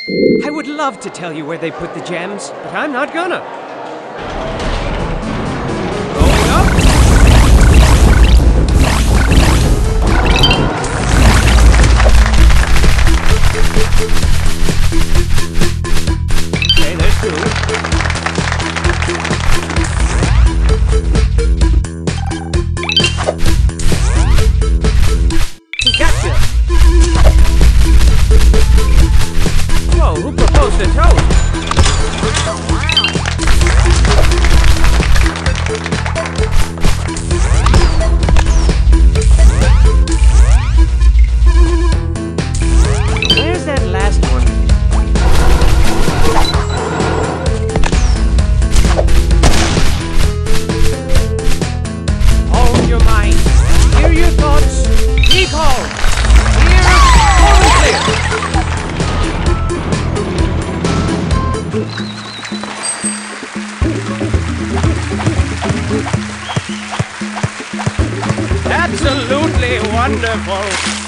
I would love to tell you where they put the gems, but I'm not gonna. Going up. Okay, there's two. Gotcha! Whoa, who proposed a toast? Where's that last one? Hold your mind. Hear your thoughts. Recall. Here, forward clear. Absolutely wonderful.